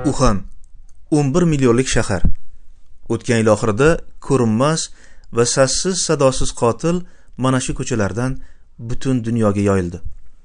Uxan 11 millionlik shahar. O'tgan yil oxirida ko'rinmas va sassiz sadosiz qotil mana shu ko'chalardan butun dunyoga yoyildi.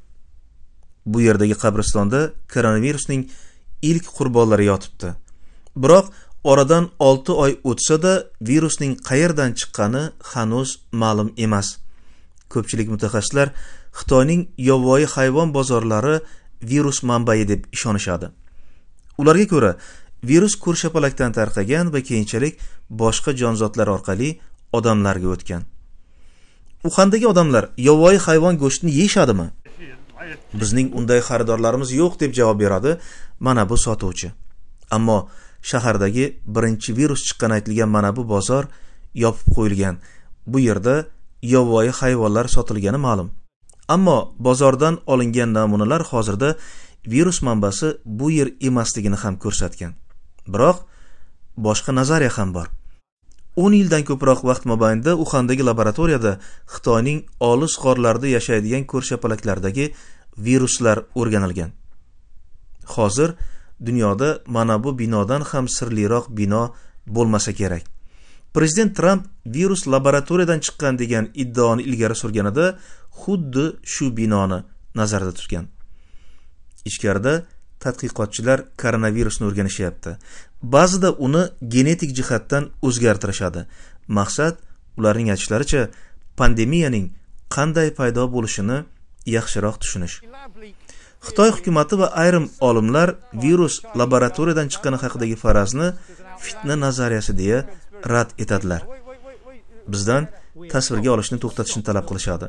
Bu yerdagi qabristonda koronavirusning ilk qurbonlari yotibdi. Biroq oradan 6 oy o'tsa-da virusning qayerdan chiqqani hanuz ma'lum emas. Ko'pchilik mutaxassislar Xitoyning yovvoyi hayvon bozorlari virus manbai deb ishonishadi. Ularga ko'ra, virus ko'rshapalakdan tarqagan va keyinchalik boshqa jonzotlar orqali odamlarga o'tgan. Uxandagi odamlar yovvoyi hayvon go'shtini yeyishadimi? Bizning unday xaridorlarimiz yo'q deb javob beradi mana bu sotuvchi. Ammo shahardagi birinchi virus chiqqani aytilgan mana bu bozor yopib qo'yilgan. Bu yerda yovvoyi hayvonlar sotilgani ma'lum. Ammo bozordan olingan namunalar hozirda virus manbasi bu yer emasligini ham ko'rsatgan. Biroq boshqa nazariya ham bor. 10 yildan ko'proq vaqt mobaynida Uxandagi laboratoriyada Xitoyning olis g'orlarida yashaydigan ko'rshapalaklardagi viruslar o'rganilgan. Hozir dunyoda mana bu binodan ham sirliroq bino bo'lmasa kerak. Prezident Trump virus laboratoriyadan chiqqan degan iddaoni ilgari surganida xuddi shu binoni nazarda tutgan. Ichkarida tadqiqotchilar koronavirusni o'rganishyapti. Ba'zida uni genetik jihatdan o'zgartirishadi. Maqsad ularning aytishlaricha pandemiyaning qanday paydo bo'lishini yaxshiroq tushunish. Xitoy hukumati va ayrim olimlar virus laboratoriyadan chiqqani haqidagi farazni fitna nazariyasi deya rad etadilar. Bizdan tasvirga olishni to'xtatishni talab qilishadi.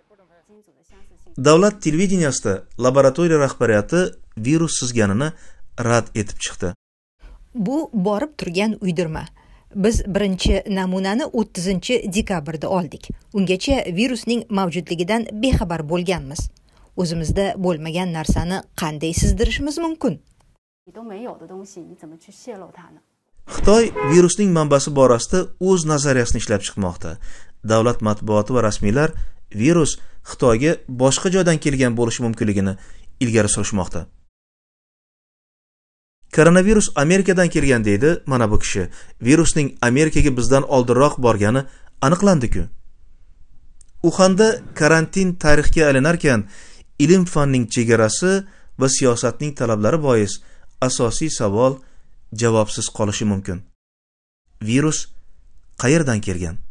Davlat televideniyasida laboratoriya rahbariyati virus sızganini rad etib chiqdi. Bu borib turgan uydirma. Biz birinchi namunani 30-dekabrda oldik. Ungacha virusning mavjudligidan bexabar bo'lganmiz. O'zimizda bo'lmagan narsani qanday sizdirishimiz mumkin? Xitoy virusning manbasi borasida o'z nazariyasini ishlab chiqmoqda. Davlat matbuoti va rasmiylar virus Xitoyga boshqa joydan kelgan bo'lishi mumkinligini ilgari surishmoqda. Koronavirus Amerikadan kelgan deydi mana bu kishi. Virusning Amerikaga bizdan oldinroq borgani aniqlandi-ku. Uxanda karantin tarixga aylanarkan, ilm fanning chegarasi va siyosatning talablari bois asosiy savol javobsiz qolishi mumkin. Virus qayerdan kelgan?